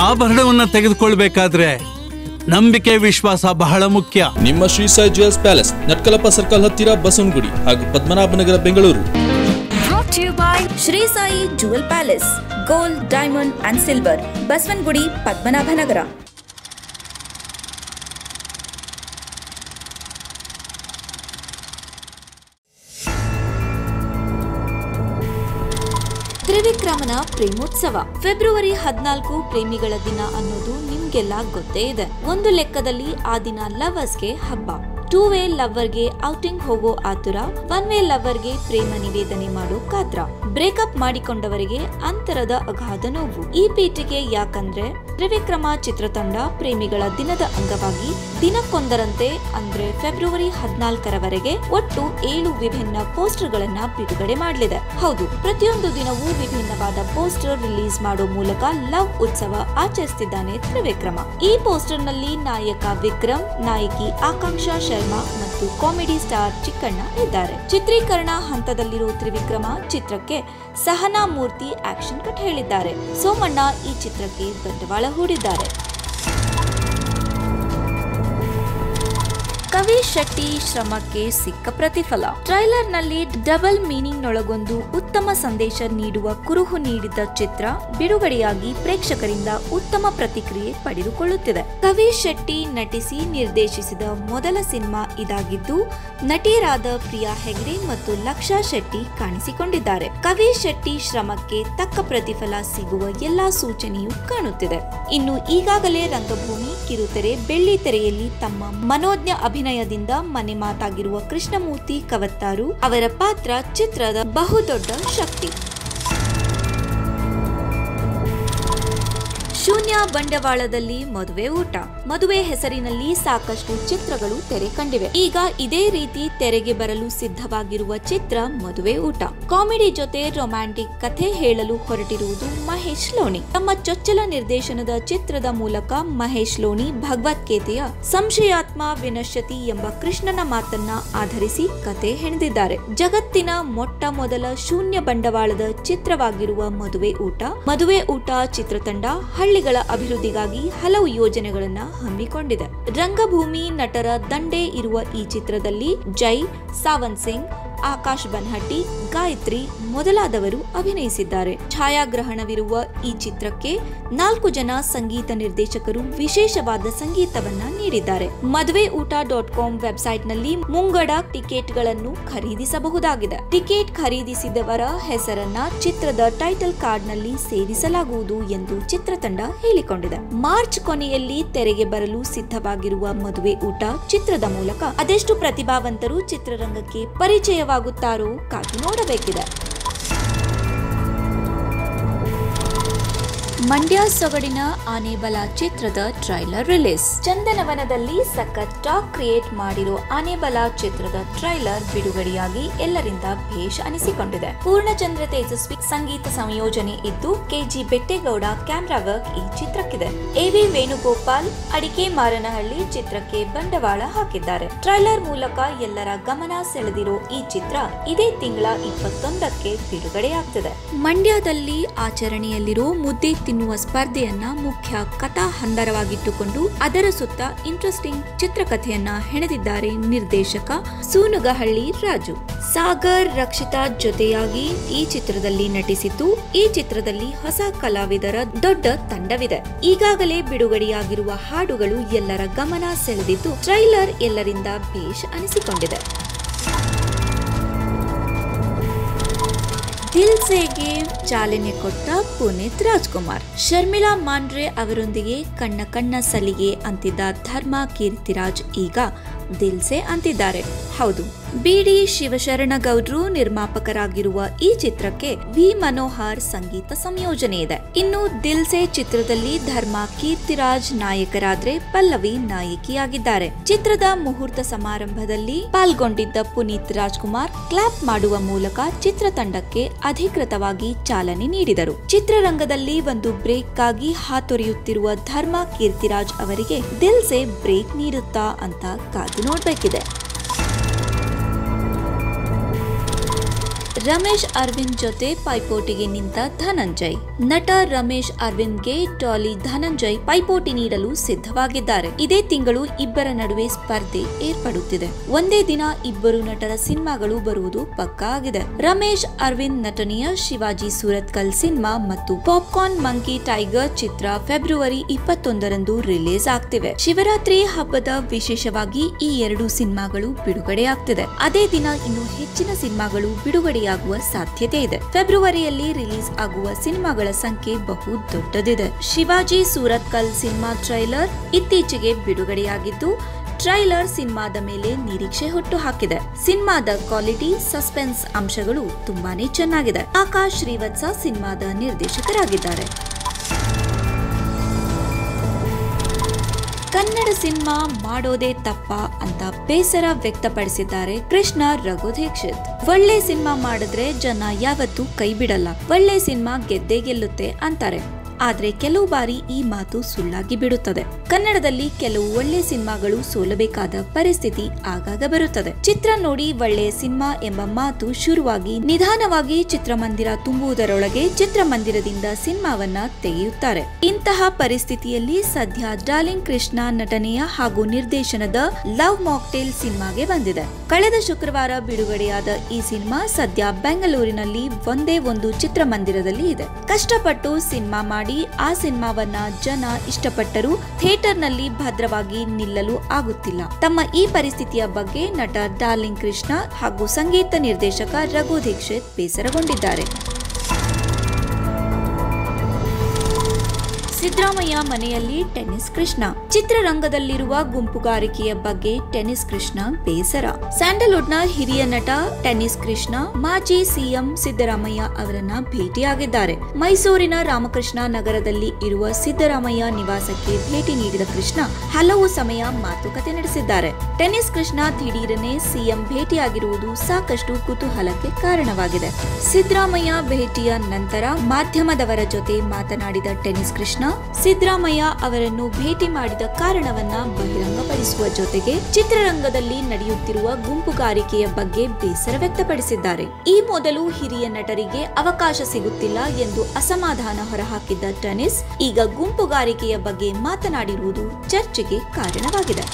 ಆಭರಣವನ್ನ ತೆಗೆದುಕೊಳ್ಬೇಕಾದ್ರೆ ನಂಬಿಕೆ ವಿಶ್ವಾಸ ಬಹಳ ಮುಖ್ಯ. ನಿಮ್ಮ Shri Sai jewels palace, Natkalappa circle ಹತ್ತಿರ ಬಸವನಗುಡಿ ಹಾಗೂ Padmanabhanagar, Bengaluru. Brought to you by Shri Sai jewel palace, gold, diamond and silver, Basavanagudi, Padmanabhanagar. ತ್ರಿವಿಕ್ರಮನ ಪ್ರೇಮೋತ್ಸವ ಫೆಬ್ರವರಿ 14 ಪ್ರೇಮಿಗಳ ದಿನ ಅನ್ನೋದು ನಿಮ್ಗೆಲ್ಲ ಗೊತ್ತೇ ಇದೆ. ಒಂದು ಲೆಕ್ಕದಲ್ಲಿ ಆ ದಿನ ಲವರ್ಸ್ಗೆ ಹಬ್ಬ. 2 ವೇ ಲವರ್ಗೆ ಔಟಿಂಗ್ ಹೋಗೋ ಆತುರ, 1 ವೇ ಲವರ್ಗೆ ಪ್ರೇಮ ನಿವೇದನೆ ಮಾಡೋ ಕಾತ್ರ, ಬ್ರೇಕಪ್ ಮಾಡಿಕೊಂಡವರಿಗೆ ಅಂತರದ ಅಗಾಧ ನೋವು. ಈ ಪೀಠಿಗೆ ಯಾಕಂದ್ರೆ ತ್ರಿವಿಕ್ರಮ ಚಿತ್ರತಂಡ ಪ್ರೇಮಿಗಳ ದಿನದ ಅಂಗವಾಗಿ ದಿನಕ್ಕೊಂದರಂತೆ ಅಂದ್ರೆ ಫೆಬ್ರವರಿ 14ರವರೆಗೆ ಒಟ್ಟು 7 ವಿಭಿನ್ನ ಪೋಸ್ಟರ್ ಗಳನ್ನ ಬಿಡುಗಡೆ ಮಾಡಲಿದೆ. ಹೌದು, ಪ್ರತಿಯೊಂದು ದಿನವೂ ವಿಭಿನ್ನವಾದ ಪೋಸ್ಟರ್ ರಿಲೀಸ್ ಮಾಡೋ ಮೂಲಕ ಲವ್ ಉತ್ಸವ ಆಚರಿಸುತ್ತಿದ್ದಾನೆ ತ್ರಿವಿಕ್ರಮ. ಈ ಪೋಸ್ಟರ್ ನಲ್ಲಿ ನಾಯಕ ವಿಕ್ರಮ್, ನಾಯಕಿ ಆಕಾಂಕ್ಷಾ ಶರ್ಮಾ ಮತ್ತು ಕಾಮಿಡಿ ಸ್ಟಾರ್ ಚಿಕ್ಕಣ್ಣ ಇದ್ದಾರೆ. ಚಿತ್ರೀಕರಣ ಹಂತದಲ್ಲಿರೋ ತ್ರಿವಿಕ್ರಮ ಚಿತ್ರಕ್ಕೆ ಸಹನಾ ಮೂರ್ತಿ ಆಕ್ಷನ್ ಕಟ್ ಹೇಳಿದ್ದಾರೆ. ಸೋಮಣ್ಣ ಈ ಚಿತ್ರಕ್ಕೆ ಬಂಡವಾಳ ಹೂಡಿದ್ದಾರೆ. ಕವಿ ಶೆಟ್ಟಿ ಶ್ರಮಕ್ಕೆ ಸಿಕ್ಕ ಪ್ರತಿಫಲ. ಟ್ರೈಲರ್ ನಲ್ಲಿ ಡಬಲ್ ಮೀನಿಂಗ್ ನೊಳಗೊಂದು ಉತ್ತಮ ಸಂದೇಶ ನೀಡುವ ಕುರುಹು ನೀಡಿದ್ದ ಚಿತ್ರ ಬಿಡುಗಡೆಯಾಗಿ ಪ್ರೇಕ್ಷಕರಿಂದ ಉತ್ತಮ ಪ್ರತಿಕ್ರಿಯೆ ಪಡೆದುಕೊಳ್ಳುತ್ತಿದೆ. ಕವಿ ಶೆಟ್ಟಿ ನಟಿಸಿ ನಿರ್ದೇಶಿಸಿದ ಮೊದಲ ಸಿನಿಮಾ ಇದಾಗಿದ್ದು, ನಟಿಯರಾದ ಪ್ರಿಯಾ ಹೆಗ್ಡೆ ಮತ್ತು ಲಕ್ಷಾ ಶೆಟ್ಟಿ ಕಾಣಿಸಿಕೊಂಡಿದ್ದಾರೆ. ಕವಿ ಶೆಟ್ಟಿ ಶ್ರಮಕ್ಕೆ ತಕ್ಕ ಪ್ರತಿಫಲ ಸಿಗುವ ಎಲ್ಲಾ ಸೂಚನೆಯೂ ಕಾಣುತ್ತಿದೆ. ಇನ್ನು ಈಗಾಗಲೇ ರಂಗಭೂಮಿ, ಕಿರುತೆರೆ, ಬೆಳ್ಳಿತೆರೆಯಲ್ಲಿ ತಮ್ಮ ಮನೋಜ್ಞ ಅಭಿನಯದಿಂದ ಮನೆ ಮಾತಾಗಿರುವ ಕೃಷ್ಣಮೂರ್ತಿ ಕವತ್ತಾರು ಅವರ ಪಾತ್ರ ಚಿತ್ರದ ಬಹುದೊಡ್ಡ ಶಕ್ತಿ. ಶೂನ್ಯ ಬಂಡವಾಳದಲ್ಲಿ ಮದುವೆ ಊಟ. ಮದುವೆ ಹೆಸರಿನಲ್ಲಿ ಸಾಕಷ್ಟು ಚಿತ್ರಗಳು ತೆರೆ ಕಂಡಿವೆ. ಈಗ ಇದೇ ರೀತಿ ತೆರೆಗೆ ಬರಲು ಸಿದ್ಧವಾಗಿರುವ ಚಿತ್ರ ಮದುವೆ ಊಟ. ಕಾಮಿಡಿ ಜೊತೆ ರೊಮ್ಯಾಂಟಿಕ್ ಕಥೆ ಹೇಳಲು ಹೊರಟಿರುವುದು ಮಹೇಶ್ ಲೋಣಿ. ತಮ್ಮ ಚೊಚ್ಚಲ ನಿರ್ದೇಶನದ ಚಿತ್ರದ ಮೂಲಕ ಮಹೇಶ್ ಲೋಣಿ ಭಗವದ್ಗೀತೆಯ ಸಂಶಯಾತ್ಮ ವಿನಶ್ಯತಿ ಎಂಬ ಕೃಷ್ಣನ ಮಾತನ್ನ ಆಧರಿಸಿ ಕತೆ ಹೆಣೆದಿದ್ದಾರೆ. ಜಗತ್ತಿನ ಮೊಟ್ಟ ಮೊದಲ ಶೂನ್ಯ ಬಂಡವಾಳದ ಚಿತ್ರವಾಗಿರುವ ಮದುವೆ ಊಟ ಚಿತ್ರತಂಡ ಹಳ್ಳಿಗಳ ಅಭಿವೃದ್ಧಿಗಾಗಿ ಹಲವು ಯೋಜನೆಗಳನ್ನ ಹಮ್ಮಿಕೊಂಡಿದೆ. ರಂಗಭೂಮಿ ನಟರ ದಂಡೆ ಇರುವ ಈ ಚಿತ್ರದಲ್ಲಿ ಜೈ, ಸಾವಂತ್ ಸಿಂಗ್, ಆಕಾಶ್ ಬನ್ಹಟ್ಟಿ, ಗಾಯತ್ರಿ ಮೊದಲಾದವರು ಅಭಿನಯಿಸಿದ್ದಾರೆ. ಛಾಯಾಗ್ರಹಣವಿರುವ ಈ ಚಿತ್ರಕ್ಕೆ 4 ಜನ ಸಂಗೀತ ನಿರ್ದೇಶಕರು ವಿಶೇಷವಾದ ಸಂಗೀತವನ್ನ ನೀಡಿದ್ದಾರೆ. ಮದುವೆ ಊಟ .com ವೆಬ್ಸೈಟ್ ನಲ್ಲಿ ಮುಂಗಡ ಟಿಕೆಟ್ ಗಳನ್ನು ಖರೀದಿಸಬಹುದಾಗಿದೆ. ಟಿಕೆಟ್ ಖರೀದಿಸಿದವರ ಹೆಸರನ್ನ ಚಿತ್ರದ ಟೈಟಲ್ ಕಾರ್ಡ್ ನಲ್ಲಿ ಸೇರಿಸಲಾಗುವುದು ಎಂದು ಚಿತ್ರತಂಡ ಹೇಳಿಕೊಂಡಿದೆ. ಮಾರ್ಚ್ ಕೊನೆಯಲ್ಲಿ ತೆರೆಗೆ ಬರಲು ಸಿದ್ಧವಾಗಿರುವ ಮದುವೆ ಊಟ ಚಿತ್ರದ ಮೂಲಕ ಅದೆಷ್ಟು ಪ್ರತಿಭಾವಂತರು ಚಿತ್ರರಂಗಕ್ಕೆ ಪರಿಚಯವಾಗುತ್ತಾರೋ ಕಾದು ನೋಡಬೇಕಿದೆ. ಮಂಡ್ಯ ಸೊಗಡಿನ ಆನೆಬಲ ಚಿತ್ರದ ಟ್ರೈಲರ್ ರಿಲೀಸ್. ಚಂದನವನದಲ್ಲಿ ಸಖತ್ ಟಾಕ್ ಕ್ರಿಯೇಟ್ ಮಾಡಿರೋ ಆನೆಬಲ ಚಿತ್ರದ ಟ್ರೈಲರ್ ಬಿಡುಗಡೆಯಾಗಿ ಎಲ್ಲರಿಂದ ಭೇಷ್ ಅನಿಸಿಕೊಂಡಿದೆ. ಪೂರ್ಣಚಂದ್ರ ತೇಜಸ್ವಿ ಸಂಗೀತ ಸಂಯೋಜನೆ ಇದ್ದು, ಕೆಜಿ ಬೆಟ್ಟೇಗೌಡ ಕ್ಯಾಮ್ರಾ ವರ್ಕ್ ಈ ಚಿತ್ರಕ್ಕಿದೆ. ಎವಿ ವೇಣುಗೋಪಾಲ್ ಅಡಿಕೆ ಮಾರನಹಳ್ಳಿ ಚಿತ್ರಕ್ಕೆ ಬಂಡವಾಳ ಹಾಕಿದ್ದಾರೆ. ಟ್ರೈಲರ್ ಮೂಲಕ ಎಲ್ಲರ ಗಮನ ಸೆಳೆದಿರೋ ಈ ಚಿತ್ರ ಇದೇ ತಿಂಗಳ 21ಕ್ಕೆ ಬಿಡುಗಡೆಯಾಗ್ತಿದೆ. ಮಂಡ್ಯದಲ್ಲಿ ಆಚರಣೆಯಲ್ಲಿರೋ ಮುದ್ದೆ ತಿನ್ನುವ ಸ್ಪರ್ಧೆಯನ್ನ ಮುಖ್ಯ ಕಥಾ ಹಂದರವಾಗಿಟ್ಟುಕೊಂಡು ಅದರ ಸುತ್ತ ಇಂಟ್ರೆಸ್ಟಿಂಗ್ ಚಿತ್ರಕಥೆಯನ್ನ ಹೆಣೆದಿದ್ದಾರೆ ನಿರ್ದೇಶಕ ಸೂನುಗಹಳ್ಳಿ ರಾಜು. ಸಾಗರ್ ರಕ್ಷಿತಾ ಜೊತೆಯಾಗಿ ಈ ಚಿತ್ರದಲ್ಲಿ ನಟಿಸಿದ್ದು, ಈ ಚಿತ್ರದಲ್ಲಿ ಹೊಸ ಕಲಾವಿದರ ದೊಡ್ಡ ತಂಡವಿದೆ. ಈಗಾಗಲೇ ಬಿಡುಗಡೆಯಾಗಿರುವ ಹಾಡುಗಳು ಎಲ್ಲರ ಗಮನ ಸೆಳೆದಿದ್ದು, ಟ್ರೈಲರ್ ಎಲ್ಲರಿಂದ ಭೇಷ್ ಅನಿಸಿಕೊಂಡಿದೆ. ದಿಲ್ ಸೇಗೆ ಚಾಲನೆ ಕೊಟ್ಟ ಪುನೀತ್ ರಾಜ್ಕುಮಾರ್. ಶರ್ಮಿಳಾ ಮಾಂಡ್ರೆ ಅವರೊಂದಿಗೆ ಕಣ್ಣ ಸಲಿಗೆ ಅಂತಿದ್ದ ಧರ್ಮ ಕೀರ್ತಿರಾಜ್ ಈಗ ದಿಲ್ ಸೇ ಅಂತಿದ್ದಾರೆ. ಹೌದು, ಬಿಡಿ ಶಿವಶರಣಗೌಡ್ರು ನಿರ್ಮಾಪಕರಾಗಿರುವ ಈ ಚಿತ್ರಕ್ಕೆ ವಿ ಮನೋಹರ್ ಸಂಗೀತ ಸಂಯೋಜನೆ ಇದೆ. ಇನ್ನು ದಿಲ್ ಸೇ ಚಿತ್ರದಲ್ಲಿ ಧರ್ಮ ಕೀರ್ತಿರಾಜ್ ನಾಯಕರಾದ್ರೆ ಪಲ್ಲವಿ ನಾಯಕಿಯಾಗಿದ್ದಾರೆ. ಚಿತ್ರದ ಮುಹೂರ್ತ ಸಮಾರಂಭದಲ್ಲಿ ಪಾಲ್ಗೊಂಡಿದ್ದ ಪುನೀತ್ ರಾಜ್ಕುಮಾರ್ ಕ್ಲಾಪ್ ಮಾಡುವ ಮೂಲಕ ಚಿತ್ರತಂಡಕ್ಕೆ ಅಧಿಕೃತವಾಗಿ ಚಾಲನೆ ನೀಡಿದರು. ಚಿತ್ರರಂಗದಲ್ಲಿ ಒಂದು ಬ್ರೇಕ್ ಆಗಿ ಹಾತೊರೆಯುತ್ತಿರುವ ಧರ್ಮ ಕೀರ್ತಿರಾಜ್ ಅವರಿಗೆ ದಿಲ್ ಸೇ ಬ್ರೇಕ್ ನೀಡುತ್ತಾ ಅಂತ ಕಾದು ನೋಡಬೇಕಿದೆ. ರಮೇಶ್ ಅರವಿಂದ್ ಜೊತೆ ಪೈಪೋಟಿಗೆ ನಿಂತ ಧನಂಜಯ್. ನಟ ರಮೇಶ್ ಅರವಿಂದ್ಗೆ ಡಾಲಿ ಧನಂಜಯ್ ಪೈಪೋಟಿ ನೀಡಲು ಸಿದ್ಧವಾಗಿದ್ದಾರೆ. ಇದೇ ತಿಂಗಳು ಇಬ್ಬರ ನಡುವೆ ಸ್ಪರ್ಧೆ ಏರ್ಪಡುತ್ತಿದೆ. ಒಂದೇ ದಿನ ಇಬ್ಬರು ನಟರ ಸಿನಿಮಾಗಳು ಬರುವುದು ಪಕ್ಕಾ ಆಗಿದೆ. ರಮೇಶ್ ಅರವಿಂದ್ ನಟನೆಯ ಶಿವಾಜಿ ಸೂರತ್ಕಲ್ ಸಿನಿಮಾ ಮತ್ತು ಪಾಪ್ಕಾರ್ನ್ ಮಂಕಿ ಟೈಗರ್ ಚಿತ್ರ ಫೆಬ್ರವರಿ 21ರಂದು ರಿಲೀಸ್ ಆಗ್ತಿವೆ. ಶಿವರಾತ್ರಿ ಹಬ್ಬದ ವಿಶೇಷವಾಗಿ ಈ ಎರಡು ಸಿನಿಮಾಗಳು ಬಿಡುಗಡೆಯಾಗ್ತಿದೆ. ಅದೇ ದಿನ ಇನ್ನು ಹೆಚ್ಚಿನ ಸಿನಿಮಾಗಳು ಬಿಡುಗಡೆಯಾಗುವ ಸಾಧ್ಯತೆ ಇದೆ. ಫೆಬ್ರವರಿಯಲ್ಲಿ ರಿಲೀಸ್ ಆಗುವ ಸಿನಿಮಾಗಳ ಸಂಖ್ಯೆ ಬಹು ದೊಡ್ಡದಿದೆ. ಶಿವಾಜಿ ಸೂರತ್ಕಲ್ ಸಿನಿಮಾ ಟ್ರೈಲರ್ ಇತ್ತೀಚೆಗೆ ಬಿಡುಗಡೆಯಾಗಿದ್ದು, ಟ್ರೈಲರ್ ಸಿನಿಮಾದ ಮೇಲೆ ನಿರೀಕ್ಷೆ ಹುಟ್ಟು ಹಾಕಿದೆ. ಸಿನಿಮಾದ ಕ್ವಾಲಿಟಿ, ಸಸ್ಪೆನ್ಸ್ ಅಂಶಗಳು ತುಂಬಾನೇ ಚೆನ್ನಾಗಿದೆ. ಆಕಾಶ್ ಶ್ರೀವತ್ಸ ಸಿನಿಮಾದ ನಿರ್ದೇಶಕರಾಗಿದ್ದಾರೆ. ಕನ್ನಡ ಸಿನಿಮಾ ಮಾಡೋದೇ ತಪ್ಪ ಅಂತ ಬೇಸರ ವ್ಯಕ್ತಪಡಿಸಿದ್ದಾರೆ ಕೃಷ್ಣ ರಘು ದೀಕ್ಷಿತ್. ಒಳ್ಳೆ ಸಿನಿಮಾ ಮಾಡಿದ್ರೆ ಜನ ಯಾವತ್ತೂ ಕೈ ಬಿಡಲ್ಲ, ಒಳ್ಳೆ ಸಿನಿಮಾ ಗೆದ್ದೇ ಗೆಲ್ಲುತ್ತೆ ಅಂತಾರೆ. ಆದ್ರೆ ಕೆಲವು ಬಾರಿ ಈ ಮಾತು ಸುಳ್ಳಾಗಿ ಬಿಡುತ್ತದೆ. ಕನ್ನಡದಲ್ಲಿ ಕೆಲವು ಒಳ್ಳೆ ಸಿನಿಮಾಗಳು ಸೋಲಬೇಕಾದ ಪರಿಸ್ಥಿತಿ ಆಗಾಗ ಬರುತ್ತದೆ. ಚಿತ್ರ ನೋಡಿ ಒಳ್ಳೆಯ ಸಿನಿಮಾ ಎಂಬ ಮಾತು ಶುರುವಾಗಿ ನಿಧಾನವಾಗಿ ಚಿತ್ರಮಂದಿರ ತುಂಬುವುದರೊಳಗೆ ಚಿತ್ರಮಂದಿರದಿಂದ ಸಿನಿಮಾವನ್ನ ತೆಗೆಯುತ್ತಾರೆ. ಇಂತಹ ಪರಿಸ್ಥಿತಿಯಲ್ಲಿ ಸದ್ಯ ಡಾರ್ಲಿಂಗ್ ಕೃಷ್ಣ ನಟನೆಯ ಹಾಗೂ ನಿರ್ದೇಶನದ ಲವ್ ಮಾಕ್ಟೇಲ್ ಸಿನಿಮಾಗೆ ಬಂದಿದೆ. ಕಳೆದ ಶುಕ್ರವಾರ ಬಿಡುಗಡೆಯಾದ ಈ ಸಿನಿಮಾ ಸದ್ಯ ಬೆಂಗಳೂರಿನಲ್ಲಿ ಒಂದೇ ಒಂದು ಚಿತ್ರಮಂದಿರದಲ್ಲಿ ಇದೆ. ಕಷ್ಟಪಟ್ಟು ಸಿನಿಮಾ ಮಾಡಿ ಆ ಸಿನಿಮಾವನ್ನ ಜನ ಇಷ್ಟಪಟ್ಟರೂ ಥಿಯೇಟರ್ನಲ್ಲಿ ಭದ್ರವಾಗಿ ನಿಲ್ಲಲು ಆಗುತ್ತಿಲ್ಲ. ತಮ್ಮ ಈ ಪರಿಸ್ಥಿತಿಯ ಬಗ್ಗೆ ನಟ ಡಾರ್ಲಿಂಗ್ ಕೃಷ್ಣ ಹಾಗೂ ಸಂಗೀತ ನಿರ್ದೇಶಕ ರಘು ದೀಕ್ಷಿತ್ ಬೇಸರಗೊಂಡಿದ್ದಾರೆ. ಸಿದ್ದರಾಮಯ್ಯ ಮನೆಯಲ್ಲಿ ಟೆನ್ನಿಸ್ ಕೃಷ್ಣ. ಚಿತ್ರರಂಗದಲ್ಲಿರುವ ಗುಂಪುಗಾರಿಕೆಯ ಬಗ್ಗೆ ಟೆನ್ನಿಸ್ ಕೃಷ್ಣ ಬೇಸರ. ಸ್ಯಾಂಡಲ್ವುಡ್ನ ಹಿರಿಯ ನಟ ಟೆನ್ನಿಸ್ ಕೃಷ್ಣ ಮಾಜಿ ಸಿಎಂ ಸಿದ್ದರಾಮಯ್ಯ ಅವರನ್ನ ಭೇಟಿಯಾಗಿದ್ದಾರೆ. ಮೈಸೂರಿನ ರಾಮಕೃಷ್ಣ ನಗರದಲ್ಲಿ ಇರುವ ಸಿದ್ದರಾಮಯ್ಯ ನಿವಾಸಕ್ಕೆ ಭೇಟಿ ನೀಡಿದ ಕೃಷ್ಣ ಹಲವು ಸಮಯ ಮಾತುಕತೆ ನಡೆಸಿದ್ದಾರೆ. ಟೆನ್ನಿಸ್ ಕೃಷ್ಣ ದಿಢೀರನೆ ಸಿಎಂ ಭೇಟಿಯಾಗಿರುವುದು ಸಾಕಷ್ಟು ಕುತೂಹಲಕ್ಕೆ ಕಾರಣವಾಗಿದೆ. ಸಿದ್ದರಾಮಯ್ಯ ಭೇಟಿಯ ನಂತರ ಮಾಧ್ಯಮದವರ ಜೊತೆ ಮಾತನಾಡಿದ ಟೆನ್ನಿಸ್ ಕೃಷ್ಣ ಸಿದ್ದರಾಮಯ್ಯ ಅವರನ್ನು ಭೇಟಿ ಮಾಡಿದ ಕಾರಣವನ್ನ ಬಹಿರಂಗಪಡಿಸುವ ಜೊತೆಗೆ ಚಿತ್ರರಂಗದಲ್ಲಿ ನಡೆಯುತ್ತಿರುವ ಗುಂಪುಗಾರಿಕೆಯ ಬಗ್ಗೆ ಬೇಸರ ವ್ಯಕ್ತಪಡಿಸಿದ್ದಾರೆ. ಈ ಮೊದಲು ಹಿರಿಯ ನಟರಿಗೆ ಅವಕಾಶ ಸಿಗುತ್ತಿಲ್ಲ ಎಂದು ಅಸಮಾಧಾನ ಹೊರಹಾಕಿದ್ದ ಟೆನ್ನಿಸ್ ಈಗ ಗುಂಪುಗಾರಿಕೆಯ ಬಗ್ಗೆ ಮಾತನಾಡಿರುವುದು ಚರ್ಚೆಗೆ ಕಾರಣವಾಗಿದೆ.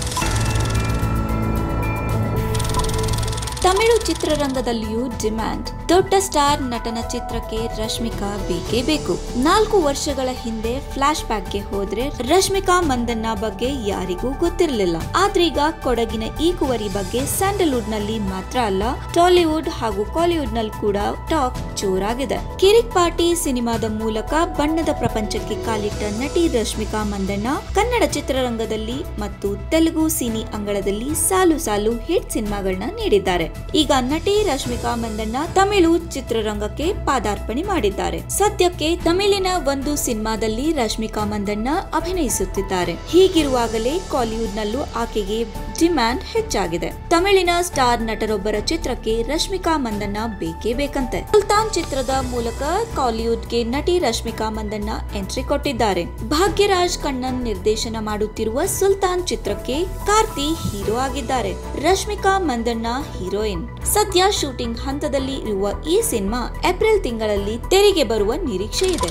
ತಮಿಳು ಚಿತ್ರರಂಗದಲ್ಲಿಯೂ ಡಿಮ್ಯಾಂಡ್. ದೊಡ್ಡ ಸ್ಟಾರ್ ನಟನ ಚಿತ್ರಕ್ಕೆ ರಶ್ಮಿಕಾ ಬೇಕೇ ಬೇಕು. 4 ವರ್ಷಗಳ ಹಿಂದೆ ಫ್ಲಾಶ್ ಬ್ಯಾಕ್ಗೆ ಹೋದ್ರೆ ರಶ್ಮಿಕಾ ಮಂದಣ್ಣ ಬಗ್ಗೆ ಯಾರಿಗೂ ಗೊತ್ತಿರಲಿಲ್ಲ. ಆದ್ರೀಗ ಕೊಡಗಿನ ಈ ಕುವರಿ ಬಗ್ಗೆ ಸ್ಯಾಂಡಲ್ವುಡ್ ನಲ್ಲಿ ಮಾತ್ರ ಅಲ್ಲ, ಟಾಲಿವುಡ್ ಹಾಗೂ ಕಾಲಿವುಡ್ ನಲ್ಲಿ ಕೂಡ ಟಾಕ್ ಜೋರಾಗಿದೆ. ಕಿರಿಕ್ ಪಾರ್ಟಿ ಸಿನಿಮಾದ ಮೂಲಕ ಬಣ್ಣದ ಪ್ರಪಂಚಕ್ಕೆ ಕಾಲಿಟ್ಟ ನಟಿ ರಶ್ಮಿಕಾ ಮಂದಣ್ಣ ಕನ್ನಡ ಚಿತ್ರರಂಗದಲ್ಲಿ ಮತ್ತು ತೆಲುಗು ಸಿನಿ ಅಂಗಳದಲ್ಲಿ ಸಾಲು ಸಾಲು ಹಿಟ್ ಸಿನಿಮಾಗಳನ್ನ ನೀಡಿದ್ದಾರೆ. ಈಗ ನಟಿ ರಶ್ಮಿಕಾ ಮಂದಣ್ಣ ತಮಿಳು ಚಿತ್ರರಂಗಕ್ಕೆ ಪಾದಾರ್ಪಣೆ ಮಾಡಿದ್ದಾರೆ. ಸದ್ಯಕ್ಕೆ ತಮಿಳಿನ ಒಂದು ಸಿನಿಮಾದಲ್ಲಿ ರಶ್ಮಿಕಾ ಮಂದಣ್ಣ ಅಭಿನಯಿಸುತ್ತಿದ್ದಾರೆ. ಹೀಗಿರುವಾಗಲೇ ಕಾಲಿವುಡ್ ನಲ್ಲೂ ಆಕೆಗೆ ಡಿಮ್ಯಾಂಡ್ ಹೆಚ್ಚಾಗಿದೆ. ತಮಿಳಿನ ಸ್ಟಾರ್ ನಟರೊಬ್ಬರ ಚಿತ್ರಕ್ಕೆ ರಶ್ಮಿಕಾ ಮಂದಣ್ಣ ಬೇಕೇ ಬೇಕಂತೆ. ಸುಲ್ತಾನ್ ಚಿತ್ರದ ಮೂಲಕ ಕಾಲಿವುಡ್ಗೆ ನಟಿ ರಶ್ಮಿಕಾ ಮಂದಣ್ಣ ಎಂಟ್ರಿ ಕೊಟ್ಟಿದ್ದಾರೆ. ಭಾಗ್ಯರಾಜ್ ಕಣ್ಣನ್ ನಿರ್ದೇಶನ ಮಾಡುತ್ತಿರುವ ಸುಲ್ತಾನ್ ಚಿತ್ರಕ್ಕೆ ಕಾರ್ತಿ ಹೀರೋ ಆಗಿದ್ದಾರೆ. ರಶ್ಮಿಕಾ ಮಂದಣ್ಣ ಹೀರೋಯಿನ್. ಸದ್ಯ ಶೂಟಿಂಗ್ ಹಂತದಲ್ಲಿ ಇರುವ ಈ ಸಿನಿಮಾ ಏಪ್ರಿಲ್ ತಿಂಗಳಲ್ಲಿ ತೆರೆಗೆ ಬರುವ ನಿರೀಕ್ಷೆ ಇದೆ.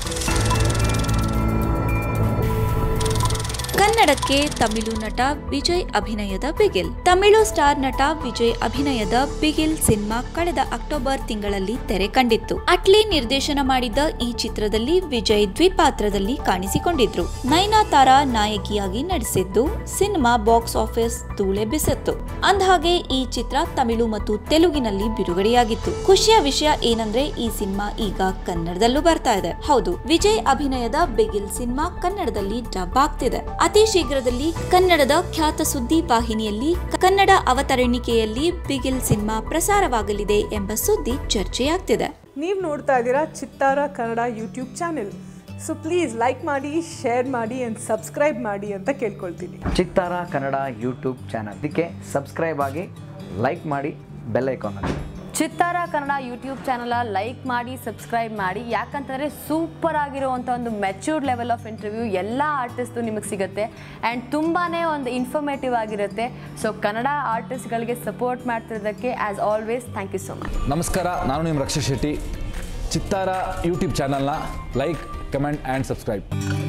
ಕನ್ನಡಕ್ಕೆ ತಮಿಳು ನಟ ವಿಜಯ್ ಅಭಿನಯದ ಬಿಗಿಲ್. ತಮಿಳು ಸ್ಟಾರ್ ನಟ ವಿಜಯ್ ಅಭಿನಯದ ಬಿಗಿಲ್ ಸಿನಿಮಾ ಕಳೆದ ಅಕ್ಟೋಬರ್ ತಿಂಗಳಲ್ಲಿ ತೆರೆ ಕಂಡಿತ್ತು. ಅಟ್ಲಿ ನಿರ್ದೇಶನ ಮಾಡಿದ್ದ ಈ ಚಿತ್ರದಲ್ಲಿ ವಿಜಯ್ ದ್ವಿಪಾತ್ರದಲ್ಲಿ ಕಾಣಿಸಿಕೊಂಡಿದ್ರು. ನಯನತಾರಾ ನಾಯಕಿಯಾಗಿ ನಟಿಸಿದ್ದು ಸಿನಿಮಾ ಬಾಕ್ಸ್ ಆಫೀಸ್ ಧೂಳೆ ಬಿಸಿತ್ತು. ಅಂದಹಾಗೆ ಈ ಚಿತ್ರ ತಮಿಳು ಮತ್ತು ತೆಲುಗಿನಲ್ಲಿ ಬಿಡುಗಡೆಯಾಗಿತ್ತು. ಖುಷಿಯ ವಿಷಯ ಏನಂದ್ರೆ ಈ ಸಿನಿಮಾ ಈಗ ಕನ್ನಡದಲ್ಲೂ ಬರ್ತಾ ಇದೆ. ಹೌದು, ವಿಜಯ್ ಅಭಿನಯದ ಬಿಗಿಲ್ ಸಿನಿಮಾ ಕನ್ನಡದಲ್ಲಿ ಡಬ್ ಆಗ್ತಿದೆ. ಅತಿ ಶೀಘ್ರದಲ್ಲಿ ಕನ್ನಡದ ಖ್ಯಾತ ಸುದ್ದಿ ವಾಹಿನಿಯಲ್ಲಿ ಕನ್ನಡ ಅವತರಣಿಕೆಯಲ್ಲಿ ಬಿಗಿಲ್ ಸಿನಿಮಾ ಪ್ರಸಾರವಾಗಲಿದೆ ಎಂಬ ಸುದ್ದಿ ಚರ್ಚೆಯಾಗ್ತಿದೆ. ನೀವು ನೋಡ್ತಾ ಇದ್ದೀರಾ Chittara Kannada YouTube channel. So please like ಮಾಡಿ, ಶೇರ್ ಮಾಡಿ ಅಂಡ್ ಸಬ್ಸ್ಕ್ರೈಬ್ ಮಾಡಿ ಅಂತ ಕೇಳ್ಕೊಳ್ತೀನಿ. ಚಿತ್ತಾರ ಕನ್ನಡ ಯೂಟ್ಯೂಬ್ ಚಾನಲ್ ಇದಕ್ಕೆ ಸಬ್ಸ್ಕ್ರೈಬ್ ಆಗಿ, ಲೈಕ್ ಮಾಡಿ, ಬೆಲ್ ಐಕಾನ್ ಆಗಿ. Chittara Kannada YouTube channel like ಮಾಡಿ ಸಬ್ಸ್ಕ್ರೈಬ್ ಮಾಡಿ. ಯಾಕಂತಂದರೆ ಸೂಪರ್ ಆಗಿರುವಂಥ ಒಂದು ಮೆಚ್ಯೂರ್ಡ್ ಲೆವೆಲ್ ಆಫ್ ಇಂಟರ್ವ್ಯೂ ಎಲ್ಲ ಆರ್ಟಿಸ್ಟು ನಿಮಗೆ ಸಿಗುತ್ತೆ ಆ್ಯಂಡ್ ತುಂಬಾ ಒಂದು ಇನ್ಫಾರ್ಮೇಟಿವ್ ಆಗಿರುತ್ತೆ. ಸೊ ಕನ್ನಡ ಆರ್ಟಿಸ್ಟ್ಗಳಿಗೆ ಸಪೋರ್ಟ್ ಮಾಡ್ತಿರೋದಕ್ಕೆ as always thank you so much. ನಮಸ್ಕಾರ, ನಾನು ನಿಮ್ಮ ರಕ್ಷಾ ಶೆಟ್ಟಿ. ಚಿತ್ತಾರ ಯೂಟ್ಯೂಬ್ ಚಾನಲ್ನ ಲೈಕ್, ಕಮೆಂಟ್ ಆ್ಯಂಡ್ ಸಬ್ಸ್ಕ್ರೈಬ್.